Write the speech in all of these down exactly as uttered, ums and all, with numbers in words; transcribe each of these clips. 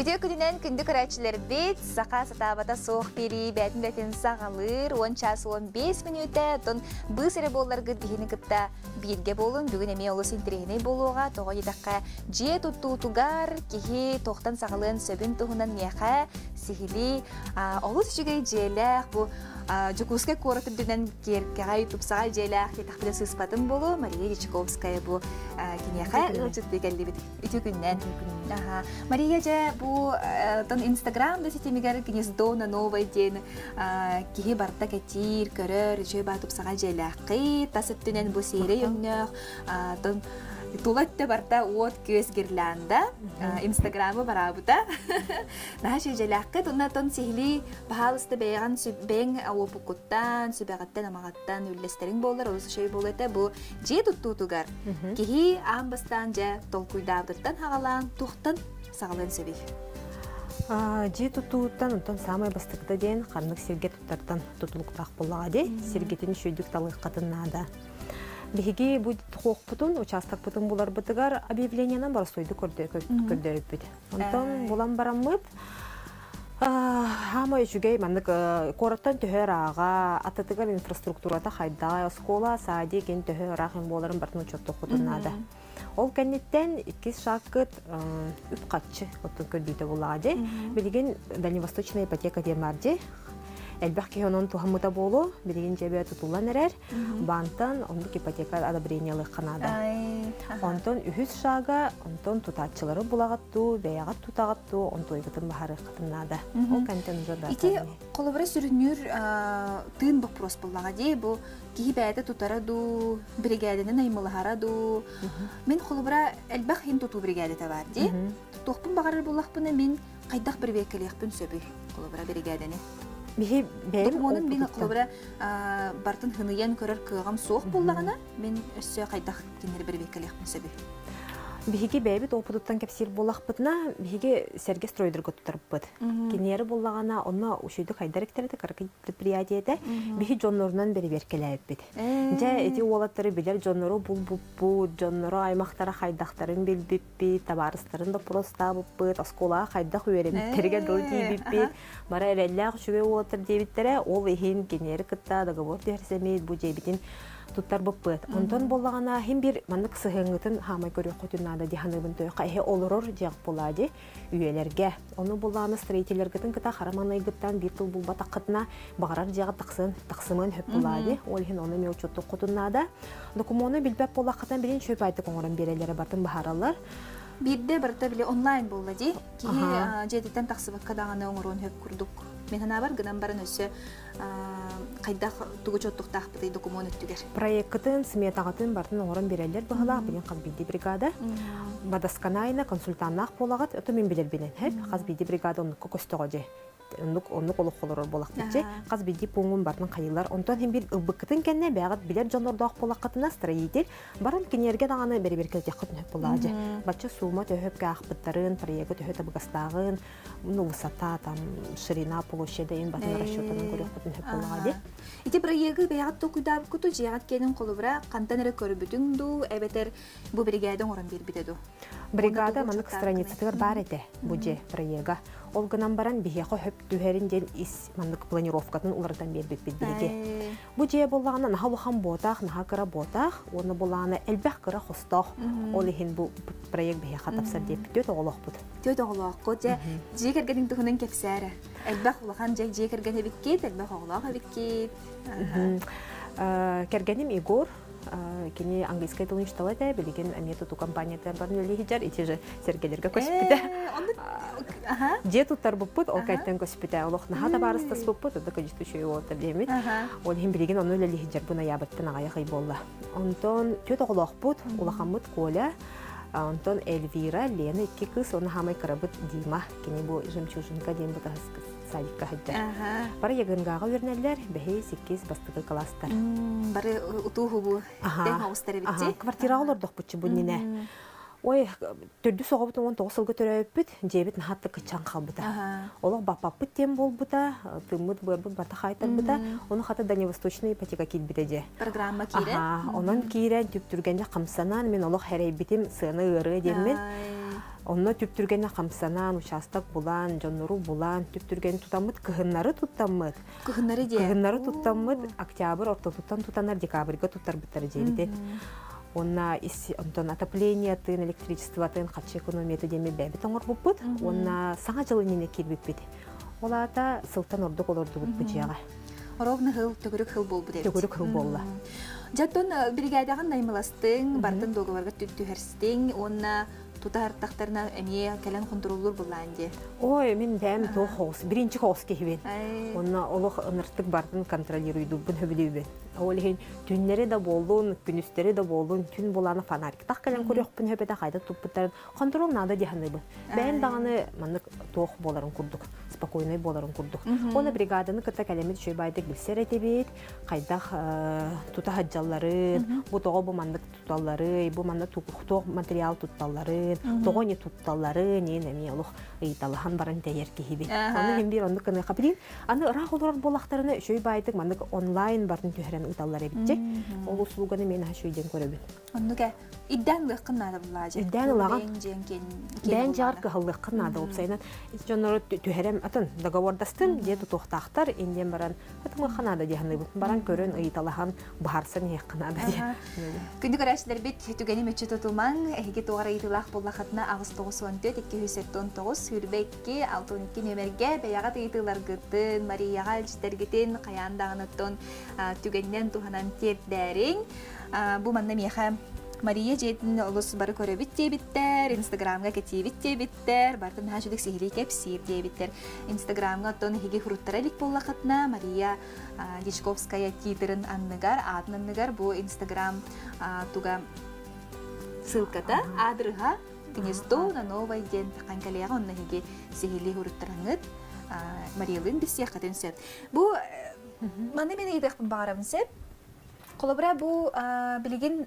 Video күнінен күнді көрәтшілер бет, сақа сатабата соқ бері, бәтін бәтін сағалыр, он час он бес минута, тон бұс әрі болар күт бейіні күтті бірге болын, бүгін әме олыс интерегіне болуға, тоға едаққа же тұтту тұғар, кеге тоқтан сағалын сөбін тұғынан неқа, сихили, олыс жүгей желәқ, бұл Жукуская коротып дүнен керкеғай тұпсаға желәқ, етақпілі сыспатын болу, Мария Ячаковская бұл кенеға ұлчыт бекәлі біт, үті күннен. Мария жа бұл Инстаграмда сетемегер гнездо на новой ден кеге барта кәтір, көрір, жөй ба тұпсаға желәқи, тасыт дүнен бұл сейрі өңнөқ, Тулатта барта от көз гирлянда, Инстаграмы барабыта. Наша желәққы тұннатон сихли бағалысты бәйған бәң опықуттан, сөбәғаттан, амағаттан үллестерін болар, осы шөй болыта бұл же тұттутуғар. Кехи амбастан жа толкуйдавдыттан хағалан, тұқтан сағалан сөбей. Же тұттуыттан, ұнтан самай бастықта дейін қарнық серге тұттартан тұтылықтақ болаға дей, сергетін шөйдік талық қатыннада. Беги будет хохпутун, участок путун булар бытыгар объявлениянан бар сойду көрдөрүп бит. Онтон булан бараммыт. Хама жүгей мандык короттан төһөр ага ататыгар инфраструктурата хайда школа, садик ген төһөр агын боларын бартын чотто хутунада. Ол кеннеттен икки шакыт үп катчы отун көрдүтө булады. Билген Дальневосточная ипотека демарди. Элбах кеонон тухамыта болу, билген жебе тутулан эрер, бантан ондук ипотека одобрениялык канада. Онтон үхүс шага, онтон тутатчылары булагатту, беягат тутагатту, онтойгытын бахары кытыннада. Ол кантен жорда. Ити колобра сүрүнүр тыын вопрос буллага дей, бу кии бәйді тутараду, бригадинен аймылахараду. Мен колобра элбах хин туту бригадита бар дей. Тохпун багарыр буллахпыны мен кайдах бир векелиякпын сөбү колобра бригадини. Бихи бәйім Докумонын мен қолыбыра бартын хыныян көрір кығам соқ болағына, мен өссі қайдақ кенері бір векеліқпін сөбі. Бихиге бәйбіт опыдыттан кәпсер болақ бұтына, бихиге сәрге стройдыр көттіріп бұд. Кенері болағына, оны үшүйді қайдаректерді қарқы предприятиеті, бихи жонларынан бері беркеләйіп бід. Жа әті олаттары білер жонлары бұл-бұл-бұл, жонлары аймақтары қайдақтарын білбіп бід, табарыстарын да проста бұд, осколаға қайдақ өреміттерге дол дейбіп бід. Бара әрелләқ шүге олаттыр дейбіттері, ол ехін кенері күтті, договор дәрсемейд, бұл дейбітін туттар боппыт. Онтон боллагана хим бир мандык сыгыңытын хамай көрөк котунада диханыбын тойка эхе олорор жак болади үйелерге. Оны боллагана строительлергетин кыта хараманайгыттан бир тыл булба такытына багарар жагы таксын, таксымын хөп болади. Ол хин оны меучотту котунада. Документны билбеп боллаккатан билин шөп айты коңорон берелери бартын бахаралар. Бирде барта биле онлайн боллади. Ки жетитен таксыбыкка даганы оңорон хөп курдук. Мен хана бар гынан барын өсө кайдах тугучоттуктах бытай документ өттүгер. Проекттын сметагатын бартын оңорон берелер быгала билин казбиди бригада. Бадасканайна консультаннак болагат өтө мен билер билен. Хеп казбиди бригада онук көстөгө же. Онук онук олук болор болак битче. Казбиди пуңун бартын кайылар. Онтон хем бир ылбыкытын кенне бягат билер жонордок болакатына строитель барын кенерге даганы бери-берке жакытын хөп болажы. Бачча сума төһөп кахпыттарын, проект төһөтө быгастагын, ну высота там ширина площади ин батын расчётын көрөкпүтүн хөп болажы. Ити проекты бягат токуйдап куту жагат кенин колубра кантанере көрүбүтүңдү, эбетер бу бригада орон бербитеду. Бригада манык страницалар бар эте бу же проекта. Ол гынан баран бихеко хөп түһәрин ден ис манык планировкатын улардан бербек билдиге. Бу же боллагана нахалухан ботах, нахакара ботах, оны боллагана элбах кыра хостох. Ол ихин бу проект бихека тапсыр деп төт оголок бут. Төт оголок же жегергенин түгүнөн кепсәре. Элбах улахан же жегерген биккет, элбах оголок биккет. Кергеним Игор кини английский тилин читалады, билген методу компаниядан барын лихижар, ити же сергелерге көспүтө. Ага. Же туттар буппут, ол кайттан көспүтө. Олох нахата барыстас буппут, да кыжты шөй отыр демит. Ол хим билген оны лихижар буна ябыттан агайгы болла. Онтон төт оголок бут, улахамыт Коля, Антон Эльвира, Лена, икки кыз, оны хамай карабыт Дима, кини бу жемчужинка ден бутас садикка хыджа. Бары ягынгага өрнелер, бехей сиккиз бастыгы класстар. Бары утуху бу, ден хаустары битти. Квартира олордох бутчу буннине. Ой, төрдү соғабытын он тоғыз сылғы төрөйіппіт, жебет нахатты кычан қалбыта. Олық бапаппыт тем болбыта, тымыт бөрбіт бата қайтар бұта, оны қаты Дальневосточный ипотека келбіті же. Программа кейрен? Онын кейрен түптүргенде қамсанан, мен олық әрей бітім сыны ұры деммен. Онно түптүргенне камсанан, участок булан, жоннору булан, түптүрген тутамыт, кыһыннары тутамыт. Кыһыннары де. Кыһыннары тутамыт, октябрь, ортотуттан тутанар, декабрьга туттар биттер жебитен. Онна онтон отопление тын, электричество тын, качы экономия деме бәбит оңор буппут. Онна саңа жылы нене кирбиппит. Олата сылтан ордук олорду буппут жага. Ровно хыл, төгүрүк хыл болбу дебит. Төгүрүк хыл болла. Жаттон бригадаган наймыластың, бартын договарга түттүһәрстең, онна тутар тахтарына эмие калан контроллор буланди. Ой, мен бәм то хос, биринчи хос кехибен. Онна олох ыныртык бардын контролируйду бун хөбүлүбен. Олехин түннери да болдун, күнүстери да болдун, түн буланы фонарик так калан көрөкпүн хөбөдө кайда туппуттар контрол нада диханыбы. Бәм даганы мандык тох боларын курдук, спокойный боларын курдук. Оны бригаданы кыта калемет шөйбайды билсер этебит, кайдах тута хаджалларын, бу того бу мандык туталлары, бу манда тох материал тутталлары, того не тутталлары, не неме олох ыйталахан баран тәйер кихиби. Аны хем бир ондук кына капилин, аны рахолор болактарына шөйбайды мандык онлайн барын төһөрөн ыйталлар эбитче. Ол услуганы мен хашүйден көрөбүн. Оннуга иддан лыккынада булажы. Иддан лаган. Бен жаркы хыллыккынада опсайнан. Жоннор төһөрөм атын договордастын дете тохтактар инден баран атымы ханада дияны баран көрөн ыйталахан баарсын яккынада дия. Күндү көрәшләр бит түгәни мөчө тотулман, эге тугара ыйтылак буллахатна агыс тогуз он төрт эки жүз он тогуз хүрбекки алты он эки нөмерге бәягат ыйтылар гытын, Марияга элчтергетен каяндагыныттон түгәннән туханан тердәрин. Бу манна меха Мария жетин олус бары көрөбит дебиттер, Инстаграмга кетибит дебиттер, бартын хажудык сихили кепсир дебиттер. Инстаграмга тон хиги хуруттаралик боллакатна Мария Дичковская титрын анныгар, атнанныгар бу Инстаграм туга ссылката адрыга гнездо на новой ден таканкалега онна хиги сихили хуруттараңыт Мариялын бисияқатын сет. Бу маны мен идекпин багарабын сет. Колобра бу билеген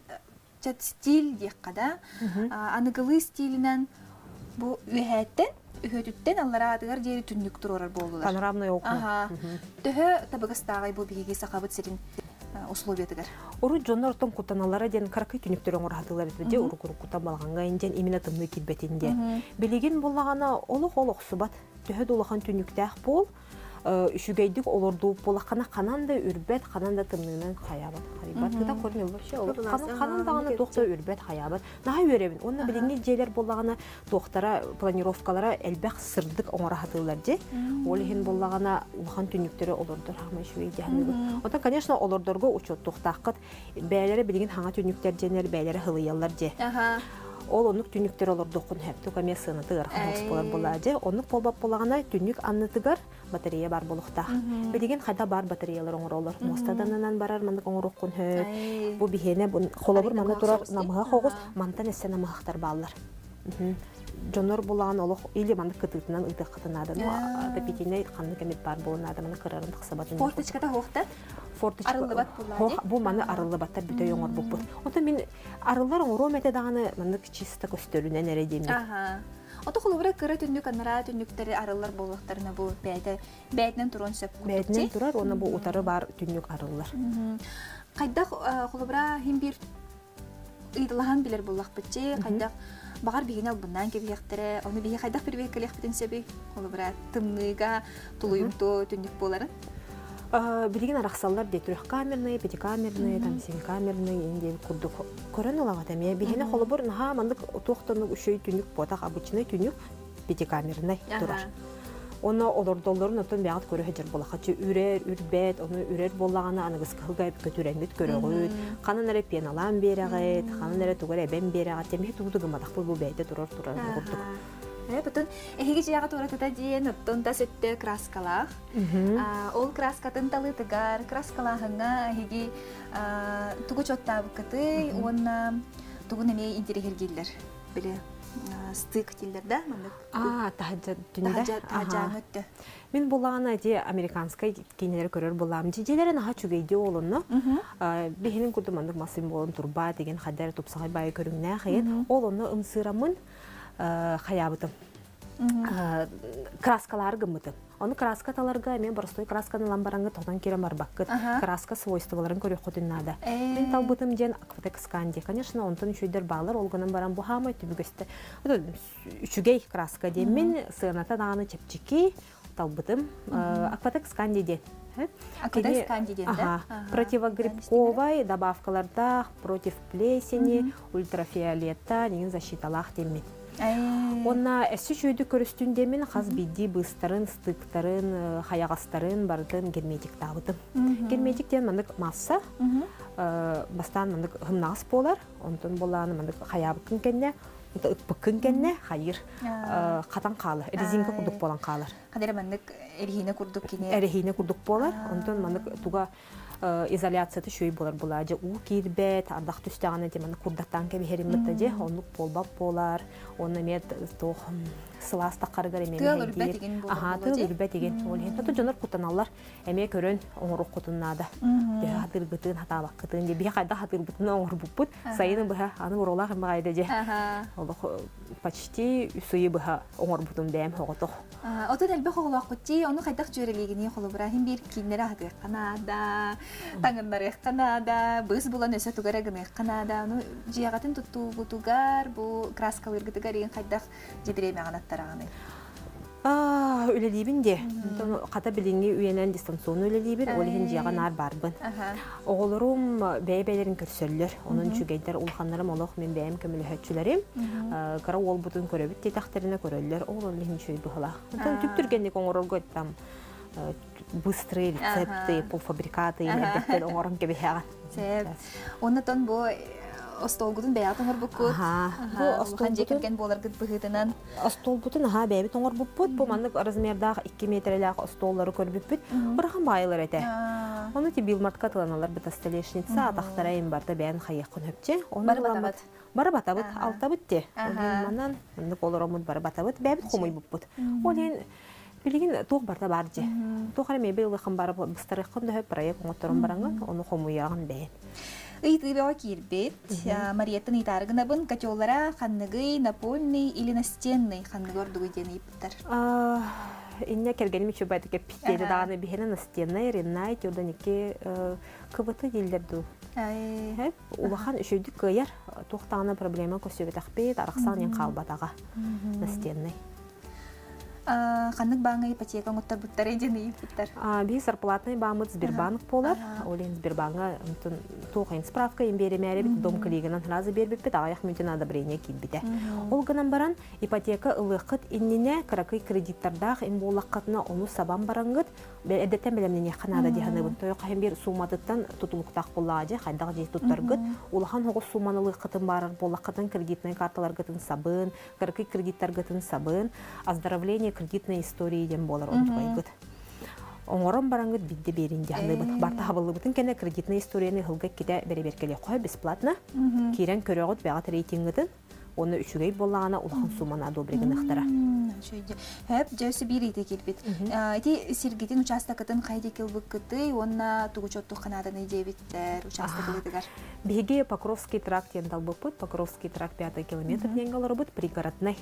стиль дияққада, анығылы стилінен бұл үйәттен, үйәттен аллара адығар дейі түннік тұрорар болдылар. Панорамный окна. Түхі табығыстағай бұл бігеге сақабыт серін условиятығар. Ору жоннор тон кутаналара ден каракай түнүктөрөң оратылар эти уру курукута балганга инжен имена тымны килбетинде. Билеген боллагана олох-олох субат төһө долахан түнүктәх бол үшүгейдик олорду болакана кананда үрбет кананда тымнынан хаябат. Харибат да көрнө вообще ол канандаганы тохто үрбет хаябат. Наха өребин. Онна билинген жерлер боллагана тохтара планировкалара элбек сырдык оңорахатылар же. Ол хин боллагана улахан түнүктөрө олордор хамай шуй жаны. Ота конечно олордорго учет тохтакыт бәйләре билинген хаңа түнүктөр женер бәйләре хылыялар же. Аха. Ол онук түнүктөр олордокун хепти комесыны тыгар хаңыс болар болады. Онук болбап болагана түнүк анны тыгар батарея бар болукта. Билеген хайда бар батареялар оңоролор. Мостаданынан барар мандык оңороккун хө. Бу бихене холобур манда турар намыга когус мантан эсе намыгактар баалар. Жонор булаган олох или мандык кытытынан ыйтык кытынады. Ата питине канны кемет бар болунады мана кырарын тыксабатын. Форточката хохта. Форточка. Бу маны арылы баттар бүтө оңор буппут. Онда мен арылар оңоро метедаганы мандык чиста көстөрүнөн эредеми. Ага. Ото холобура кыра түннүк анара түннүктери арылар болуктарына бу бәйдә бәйдәнен турон сөп күтүп. Бәйдәнен турар, оны бу утары бар түннүк арылар. Кайда холобура хим бир ыйдылахан билер буллак битче, кайда багар бигене албындан кебияктыре, оны биге кайда бир векелек битен себи холобура тымныга тулуйумту түннүк боларын. Билген арақсаллар де трехкамерный, пятикамерный, там семикамерный инде курдук көрөн алага теме. Бигене холобур наха мандык тохтонук үшөй түнүк ботак обычный түнүк пятикамерный турар. Оны олордоллорун отон бягат көрө хежер болакачы үрер, үрбет, оны үрер боллагана аныгыс кылгайып көтүрөңүт көрөгөт. Канан эре пеналан берегет, канан эре тугар эбен берегет. Теме тугдугы мадак бу бейде турар турар курдук. Э, потом эһиги жага тура тата диен оттон та сетте краскалах. Ол краскатын талы тыгар, краскалахыңа эһиги тугу чоттабы кыты, онна тугу неме интерегергиллер. Биле стык дилер да, мандык. А, тахаджа дүнүдө. Тахаджа өттө. Мен булагана де американскай кинелер көрөр булам. Жежелер наха чугейди олунну. Бехинин курду мандык масым болон турба деген хаддар тупсагай бай көрүнгнө хейин. Олунну ымсырамын хаябытым. краскалар гыммытын. Оны краска таларга мен простой красканы ламбараңы тоқтан керем барбаққыт. Краска свойстволарын көрек құтыннада. Мен талбытым ден акватек сканди. Конечно, онтын үшүйдер бағылар олғынан баран бұхамай түбігісті. Үшігей краска ден мен сығыната дағаны чепчеки талбытым акватек сканди ден. Акватек сканди ден, да? Противогрибковай добавкаларда против плесени, ультрафиолетта деген защиталақ демен. Онна әсі жүйді көрістінде мен қаз бидді бұстарын, стықтарын, хаяғастарын бардың герметик табыдым. Герметиктен мандық масса, бастан мандық ғымнағыс болар, онтын боланы мандық хаябықын кәнне, ұтпықын кәнне, хайыр қатан қалы, резинка күрдік болан қалыр. Қадері мандық әрхейіне күрдік кене? Әрхейіне күрдік болар, онтын мандық туға изоляцияты шөй болар бұлады. У кирбет, ардақ түстіғаны деманы күрдаттан кәбі херимітті де, онлық болбап болар, оны мед сыласта қарғар емен. Тыл үрбет деген болар Аха, тыл үрбет деген. Тұты жонар құтаналар, әме көрін оңырық құтынады. Хатыр бұтын, хатабақ құтын де, бе қайда хатыр бұтын оңыр бұппыт, сайының бұға аны ұролақ емағайды де. Почти үсүйі бұға оңыр бұтын бәйім оғытық. Отын әлбі қоғылақ құтти, оны қайдақ жөрелегіне қолы бұрағын бір кейінлері хатыр қанада, таңынлары қанада, бұз бұлан өсі тұғарағыны қанада, жияғатын тұтту бұтуғар, бұл краскалы үргітігар ең қайдақ жедіреме ағанаттар ағаны. Өлелейбін де, қата біліңе үйенен дистанционы өлелейбін, олеген жияған ар барбын. Оғылырым бәй-бәйлерін көрсөлілер, оның жүгейдер ұлғанларым олық мен бәйім көмілі хөтчілерім. Қара ол бұтын көребіт детақтеріне көрелілер, ол олеген шөй бұғыла. Түптүргенлік оңырылғы өттім быстрые рецепты, полуфабрикаты, әдеттен оңырын кебе хәған. Оннатон бұл остолгудun beyatın var bu kut. Bu ostolgudun bolar gıt bıhıdınan. Ostolgudun ha beybi toңор buput. Bu manlık razmerdag iki metrelak ostolları körbüpüt. Bırakın bayılır ete. Onu ki bilmartka tılanalar bıta stolешница атақтарайым барда бәйін қайықын өпте. Бары батабыт. Бары батабыт, алтабыт де. Манан манlık olur omud bары батабыт. Бәйбіт қомай бупут. Олен билигин тоқ барда бар же. Тоқары мебе ылықын бары быстарықын да хөп проект оңоттырын бараңын, оны қомуяғын бәйін. Ыйтыбева кирбет, Мариеттан итаргына бын котеллара ханныгый, напольный или настенный ханныгы ордугы дені иптар. Инне кергенім үші байды кеп питтейді дағаны бігені настенный, реннай, теудан еке кыбыты елдерді. Улахан үшөйді көйер, тоқтағына проблема көсөбет ақпет, арақсан ең қалбатаға настенный. Ханнык баңы ипотека оңыттар бұттар едені иптар? Бей зарплатный баңы Сбербанк болар. Олен Сбербанға тоқайын справка ем беремәрі біт, дом коллегінен разы бербіп біт, ағаяқ мүнтен адабрение кейбіті. Ол ғынан баран ипотека ұлықыт инніне қарақый кредиттардақ ем болаққатына оны сабан бараңғыт, әдеттен білемнен еқанада дейханы бұн. Тойық әм бір суматыттан тұтылықтақ болағыжы, қайдағы жей тұттарғыт. Олахан оғы суманы ұлықытын барар, болаққатын кредитный карталар ғытын сабын, қарақый кредиттар ғытын сабын, оздоровление кредитной истории дем болар он твойгыт. Оңорон бараңгыт бидде беринде ханыбыт. Барта хабылыбытын кене кредитный историяны хылга кеде береберкеле қой бесплатно. Кирен көрөгөт бәгат рейтингытын. Оны үшігей болағана улахан сумана добреген ықтара. Хөп, жөсі бір еті келбет. Эти сергетін участакытын қайды келбік күті, онна тұғычоттық қанаданы дебіттер участакылыдығар. Беге Покровский тракт ендал бұпыт, Покровский тракт пятый километр денгалы бұт, пригородный.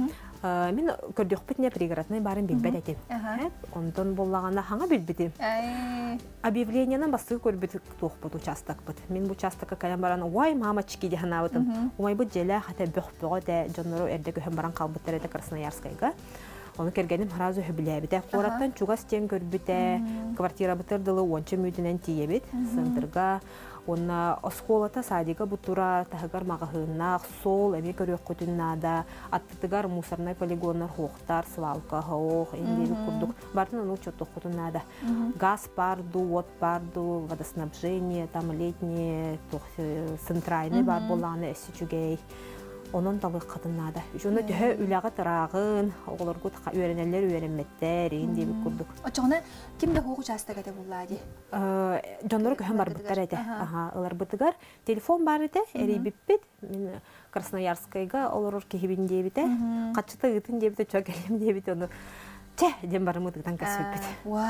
Мен көрдіқ бітіне пригородный барын білбәд әтен. Онтон болағана хаңа білбітім. Объявлениянан басты көрбіт тоқ бұт участак бұт. Мен бұл участакқа кәлем баран, уай мамачки дехана бұтым. Умай бұт желі хата бөхбөғі де жонлары әрді көхен баран қалбыттар әді Красноярскайға. Оны кергенім харазы хөбіләбіті. Қораттан чуға стен көрбіті, квартира бұтырдылы ончы мүдінен тиебіт, сындырға. Оны осколата садига бұтыра тағығар мағығынақ, сол, әме көрек көтіннада, аттытығар мусорнай полигонар хоқтар, свалка, хоқ, ендегі күрдік. Бартын оны чоттық көтіннада. Газ барду, от барду, водоснабжение, там летние, центральный бар боланы әсі жүгей. Onun dalı qadınlarda. Şunu tühə üləğə tırağın, oğulur qut öyrənələr öyrənmətlər, indi bir qurduk. Açığını kimdə huquq участок edə bulladı? Canları köhən var bıtlar edə. Aha, onlar bıtıqar. Telefon var edə, əri bippit. Мен Красноярскайга олорор кехибин дебите. Qaçıta gıtın debite, çok elim debite onu. Çə, dem barımı dıqdan qəsbipit.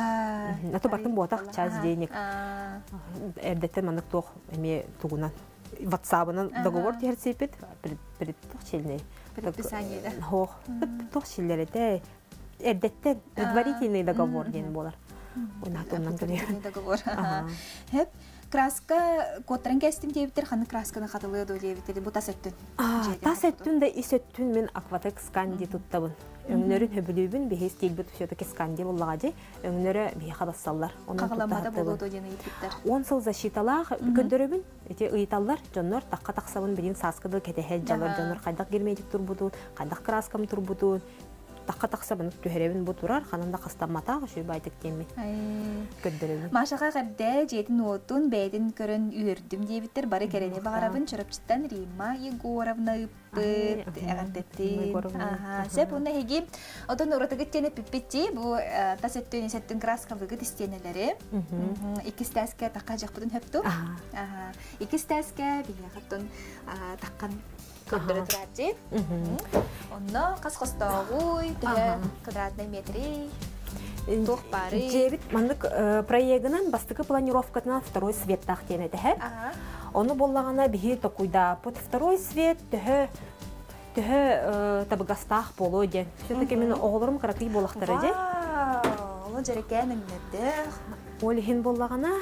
Vay. Atı batın bu ataq çaz deynik. Erdətən manıq toq, əmə tuğunan. WhatsApp-ын договор тиһерсипит предпочтение. Предписание, да? Хох, предпочтение. Эрдеттен предварительный договор ден болар. Онатоннан Предварительный договор. Хеп краска котран кестим дебитер ханы красканы хатылы до дебитер бу тасеттен. Тасеттен да исеттен мен акватекс сканди туттабын. Өңнөрүн хөбүлүбүн бехес келбит все-таки сканди боллагы. Өңнөрө бие хабассаллар. Онун кагаламада болду ден ыйыптар. Он сыл защиталар көндөрөбүн. Эти ыйталлар жоннор такка таксабын билин саскыды кетехел жалар жоннор кайдак кирмейдик турбуту, кайдак краскам турбуту. Такка таксабын түһәрәбин бу турар, ханында кастаммата шуй байтык теми. Көндөрөбүн. Машага кадда жетин отун бәйдин көрөн үйөрдүм дебиттер бары керене багарабын чөрөпчүттан Римма Егоровна ыппыт агартетти. Аха, сеп уна хеги отон уротыгы тене пиппити бу тасеттен сеттен краскалыгы тистенелери. Икистәскә такка жакпытын хөптү. Аха, икистәскә бия хаттон таккан көндөрө турачы. Онно кас-костогуй, квадратный метрей, тухпары. Жебит мандык проектынан бастыкы планировкатынан второй свет тахтене тәһә. Оны боллагана бихи токуйда. Под второй свет тәһә тәһә табыгастах боло ден. Все-таки мен оглорым каракый болактары де. Вау, ол жерекенин нәдә. Олихин боллагана,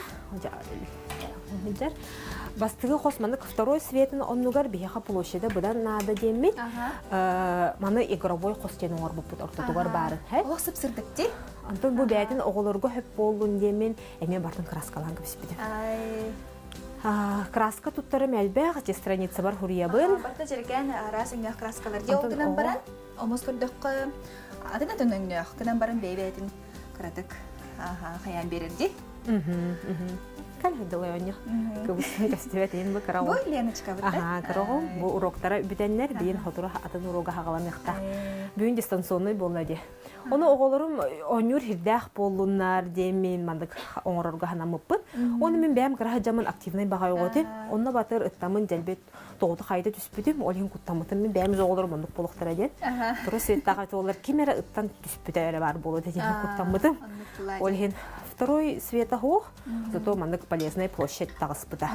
бастыгы хосмандык второй светин оннугар бияха площади будан нада демит. Маны игровой хостен орбуп ортотугар барын. Ол сыпсырдыкти. Антон бу бәйтин оголорго хөп болдун демен эме бартын краскалан кебиспиде. Краска туттары мәлбәг, те страница бар хуриябын. Барта жерген арасыңга краскалар де огынан баран. Омос көрдөккө адына төнөңгө кынан барын бейбетин кыратык. Аха, хаян берерди. Мм. Кал хедэлэйоня. Кыбысын кастебетин бу карау. Бу Леночка бу. Ага, карау. Бу уроктара бүтәннәр бин хатура атын урога хагаламыкта. Бүгүн дистанционный болду. Оны оголорум онюр хирдах болуннар демен мандык оңорорго ханамыппыт. Оны мен бәм кара жаман активный багай оготы. Онна батыр ыттамын жалбет тоғды қайды түспүдүм. Олин куттамытым мен бәм оголорум мандык болуктара ден. Тура светтага толар кимера ыттан түспүдө бар болду деген куттамытым. Олин второй света хох, зато мандык полезная площадь тагыспыта.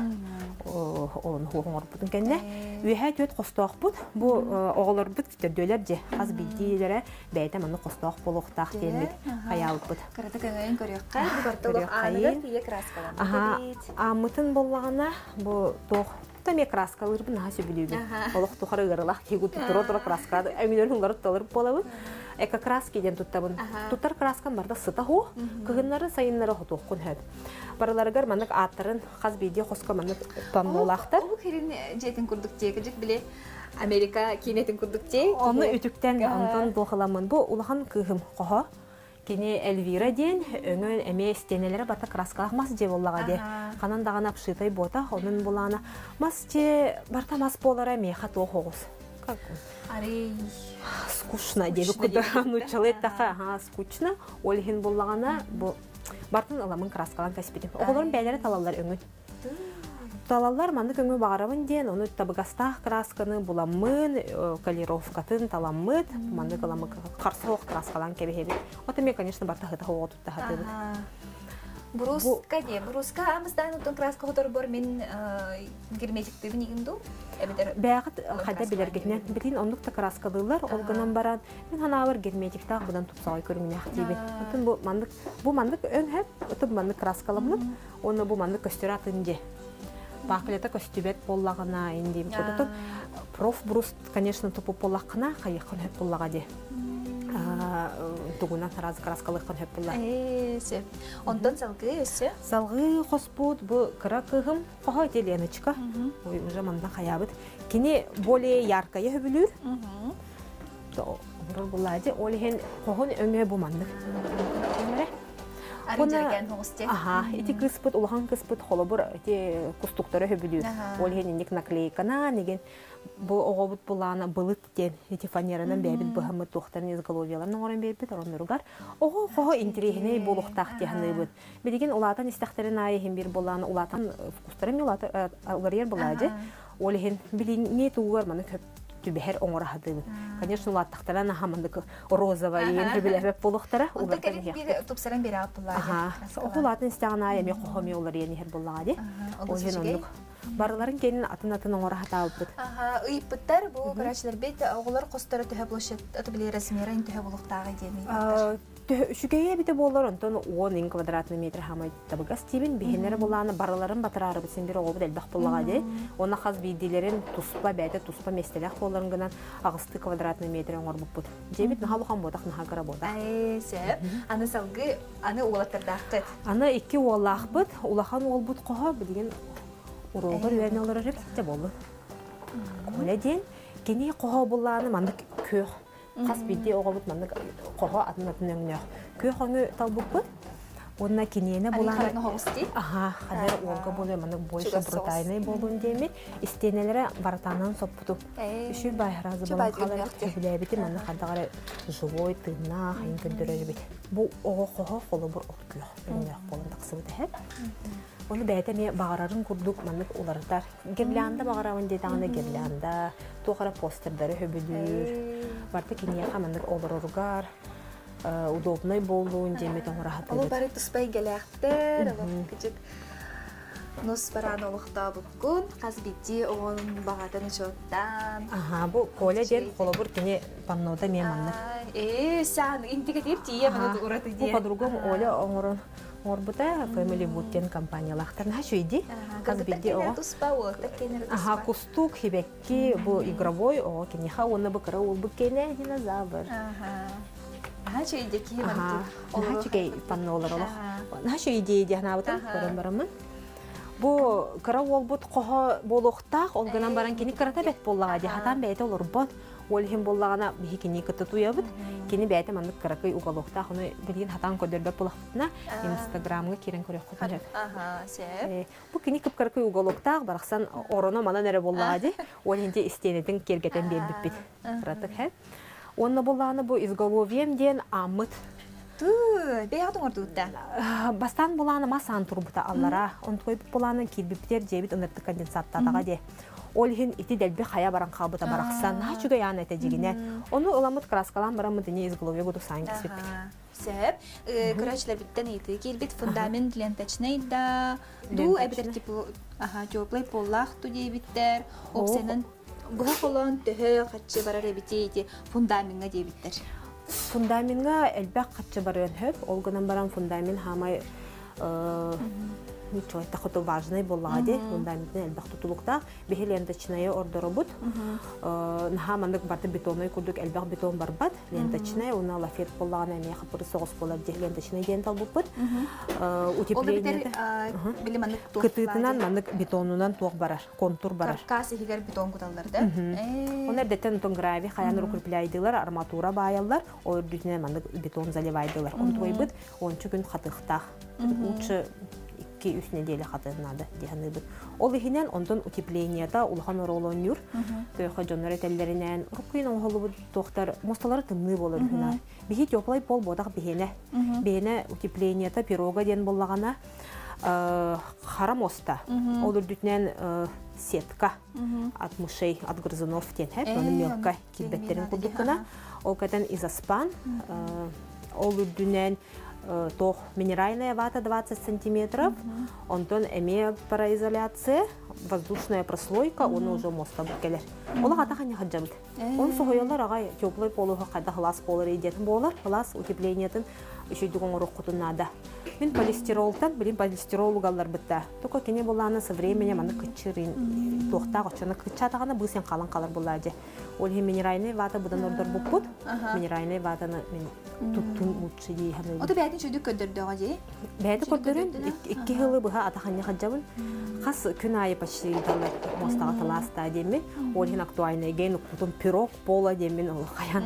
Он хохор бутун кенне. Үһә төт костоокпут. Бу оголор бит төрдөлөр же. Аз бидилере бәйтә мандык костоок болуктак демит. Хаялпыт. Карата кеңен көрөккә, бартылык аныгы бие краскалар. Ага. Амытын боллагана бу тох Таме краскалар бина сөбүлүгү. Олох тухары гырылак кигут туротро краскады. Эмилерин гырып талыр болабы. Эка краски ден туттабын. Туттар краскан барда сыта хо. Кыгыннары сайыннары хотоккун хөп. Бараларгар мандык аттарын каз биде хоска мандык тануулактар. Бу херин жетин курдук жек биле. Америка кинетин курдук же. Оны үтүктен антон дохаламын. Бу улахан кыгым кохо. Кини Эльвира ден өңөн эме стенелери бата краскалах мас же боллага де. Канан дагана пшытай бота, онун булана мас же барта мас болара меха тохогус. Как? Ари скучно деби куда ну чалет таха, ага, скучно. Олхин боллагана бу бартын аламын краскалан таспидим. Оголорун бәйләре талалар өңөн. Талалар мандык өңө багарабын ден, оны табыгастах красканы буламын, колировкатын таламмыт, мандык аламы карсоок краскалан кебехеби. Отеме, конечно, барта хыта хоо тутта хатыбы. Бруска де, бруска амыздан утун краска хотор бор мен герметикти бинигинду. Бәгыт хада билергетнен битин ондукта краскалылар, олганан баран. Мен ханабар герметиктах будан тупсагай көрүнгүнәк диби. Отун бу мандык, бу мандык өн хеп, отун мандык краскаламын, оны бу мандык көстөратын же. Бақылета көстүбет боллагына индим. Ототон проф бруст, конечно, тупу боллакына кайыккан хөп боллага де. Тугуна тараз краскалыккан хөп болла. Э, сеп. Онтон салгы өсө. Салгы хоспут бу кракыгым кохой Леночка. Ой, уже манда хаябыт. Кини более яркая хөбүлүр. Мм. То, бурул буллади. Олихен кохон өңө бу мандык. Арыжерген хосте. Ага, эти кыспыт, улахан кыспыт холобур эти кустуктары хөбүлүр. Олихен ник наклейкана, неген бу оғобут булана былыт ден эти фанеранан бәбит бахамы тохтарын изголовияларынан оран бербит, ороннургар. Ого, хого интерехне болуктак дехныбыт. Бидеген улатан истахтарын айхин бир булана, улатан вкустарын улатан уларьер булади. Олихен билине тугар маны көп түбәһәр оңорахады. Конечно, улаттактаран хамандык розовый ен билебеп болуктара. Улар бир тупсаран бер апылар. Ага. Улатын истагана эме кохоме улар ен хер буллади. Олихен Барыларын келин атын-атын оңора хатабыт. Аха, ыйпыттар бу карачылар бет оголор костары төһө булышыт. Аты биле размерин төһө булуктагы деми. Шүгейе бите болар онтон он квадратный метр хамай табыгас тибин бихенер боланы барыларын батырары бисен бир огы элбах боллага де. Она хаз бидилерин туспа бәте туспа местелек боларын гынан агысты квадратный метр оңор буппут. Жебит нахалухан бодак нахагара бода. Ай, сеп. Аны салгы, аны улаттырдакыт. Аны икки улахбыт, улахан олбут кога билген урогор вернелер репте болду. Коля ден кени кога болланы мандык көх Қас бидде оғабыт маңдық қоға атын-атын өңінеу. Көй қоңы талбықпыт, онына кенені боланы... Али қарны Аха, қадар олға болуы маңдық бойшы бұрытайны болуын деймі. Истенелері баратанан соппыту. Үшіл байыразы болан қалар өбіләбеті маңдық қадағары жылой, тыңна, қайын көндірері бет. Бұл оға қоға қолы бір от күйіқ, өңінеу болын тақсыбыты әп. Оны бәйті мен бағарарын күрдік маңдық олардар. Герлянда бағаравын дейдағаны герлянда, тоқара постердары хөбілір. Барты кенеяқа маңдық олар орғар, удобной болуын деймет оңыра хатырыр. Олы бары тұспай келәқтір, олар күчік нос баран олықта бұққын, қаз бетте оғын бағатын ұшоттан. Аха, бұл Коля ден қолы бұр кене паннода мен маңдық. Э, сән, интігі деп тие мұны ұраты де. Бұл подругам Оля оңырын. Орбута Family Woodten компаниялахтарна шуйди. Казбиди о. Ага, кустук хибекки бу игровой о кениха оны быкра ул быкене динозавр. Ага. Ага, шуйди ки манту. Ага, чекей паннолар олох. Ага, шуйди дихнабытын көрөн-барамын. Бу кара ол бут кого болохтак ол гынан баран кени карата бет боллага ди хатан бете олор бот. Ол хим боллагана бихикини кытытуябыт. Кени бәйте мандык каракай уголокта ханы билген хатан көдөрбөп булактына Инстаграмга кирен көрөк кылып. Ага, се. Бу кени кып каракай уголокта бараксан ороно мана нере боллага ди. Ол инде истенетин кергетен бербит бит. Ратык ха. Онна боллаганы бу изголовьем ден амыт. Ту, беятың ордуутта. Бастан боллаганы масан турбута аллара. Онтой боллаганы кирбиптер жебит ынырты конденсаттатага де. Олхин ити дәлбе хая баран кабыта бараксан. Ха чуга яна эте жигине. Оны уламыт краскалан барамы дене изголовье году сан кисбит. Сәп, көрәчләр биттән ите. Кирбит фундамент лентачный да. Ду әбитер типу, аха, теплый поллах ту дебиттер. Оксенен бу холон төһө катчы барар эбити фундаментга дебиттер. Фундаментга элбәк катчы барар хөп, ол гынан баран фундамент хамай ничего, это хото важное болладе, фундаментный элбах тутулукта, бихи ленточная ордоробут, наха мандык барты бетонный курдук элбах бетон барбат, ленточная, уна лафет боллагана меха пыры соғыс болар, дих ленточный ден талбуппыт, утепление. Кытытынан мандык бетонунан туақ барар, контур барар. Каркасы хигер бетон куталдар да? Онар деттен тон грави, хаяныр укрепляйдылар, арматура байаллар, ойыр дүтіне мандык бетон заливайдылар. Он туайбыт, он чүгін қатықтақ. Лучше үс неделе хатырнады дигән бит. Ол ихинен ондан утеплениеда улхан оролон юр. Тойха жоннар этеллеринен рукын оңголу доктор мосталары тымны болор хина. Бихи теплый пол бодак бихене. Бене утеплениеда пирога ден боллагана хара моста. Ол дүтнен сетка от мышей, от грызунов тен хеп, аны мелка кибеттерин кудукына. Ол катан изоспан. Ол дүнен тох минеральная вата двадцать сантиметров, он тон эме пароизоляция, воздушная прослойка, он уже моста букелер. Ола хата не хаджабыт. Он сухоялар агай теплый полуга кайда хлас полар идетин болар, хлас утеплениятын еще дугон рухутун надо. Мен полистиролтан, билин полистирол угаллар битта. Только кене боланы со временем аны кычырын, тохта кычаны кычатаганы бу сен калан калар буллади. Ол минеральная вата будан ордор букпут, минеральная ватаны мен туттун лучше ди ханы. Ота бәйтин чөйдүк көдөрдөгө же? Бәйти көдөрүн икки хылы быха атаханны хаджабын. Хас күн айы почти талар мостага таласта деме. Ол хин актуальный ген кутун пирог пола демен ол каян.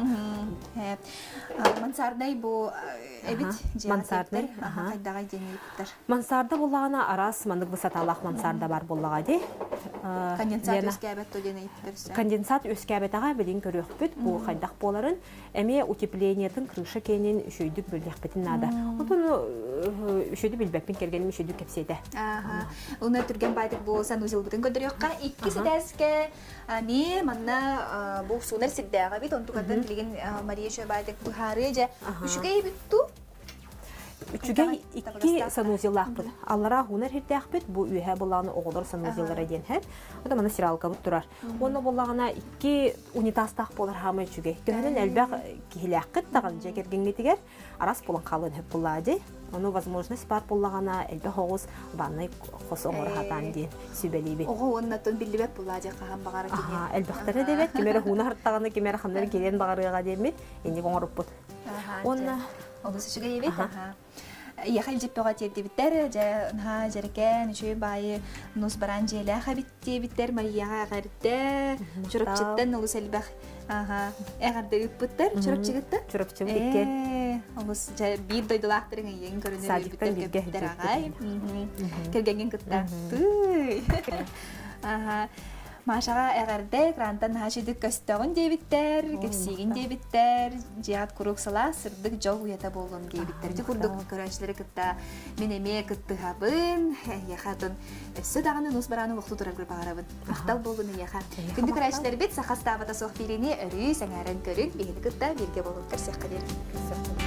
Мансардай бу эбит же. Мансардай. Кайдагай денептер. Мансарда буллагана арас мандык высоталах мансарда бар буллага ди. Конденсат өскәбет то денептер. Конденсат өскәбетага билин көрөкпүт бу кайдак боларын эме утеплениятын крыша кенен үшөйдүк бөлөкпетин нада. Отуну үшөйдү билбекпин кергеним үшөйдүк кепсейде. Ага. Уна түрген байдык бу санузел бүтүн көдөрөкка икки седеске ами манна бу сунер сиддага бит онтугадан билген Мария шөй байдык бу харыжа үшүгэй бүттү. Үчүгей икки санузеллахпыт. Аллара хунар хирдяхпыт, бу үйе боланы оғылар санузеллара ден хәт. Ода мана сиралка бұт тұрар. Оны болағына икки унитастақ болар хамы үчүгей. Төхінен әлбәқ кихиләққыт тағын жекергенгетігер арас болан қалын хөп болады. Оны возможность бар болағына әлбәқ оғыз баннай қос оңыр хатан ден сүбелейбі. Оғы оннаттон білдібет болады қаған бағары кене. Әлбәқтары дебет, кемері хуна хырттағаны, кемері қамдары келен бағарыға демет, енек оңырып бұд. Оны Олыс үшіге ебет. Яхал жеппеға терді біттер, жеркен, үші байы нұс баран желі қабитте біттер, Марияға ағарды, жүріп жеттен олыс әлбәқ әғарды үппіттер, жүріп жегітті? Жүріп жегітті. Олыс бір дойдылақтырың ең көрінер біттер көптер ағай. Кергенген күтті. Машаға әғарды экраntан хашидік көстіғын дейбіттер, кепсеген дейбіттер, жиғат күрік сала сырдық жол ұята болғын дейбіттер. Де күрдік көрәшілері күтті менеме күтті ғабын, яқатын өссі дағаны нұс бараны ұқты тұрар күріп ағарабын. Ақтал болғын яқа. Күнді көрәшілері бет сақастабата соқ беріне үрі сәңәрін көрік, бейді күтті берге болғын кірсек қадер.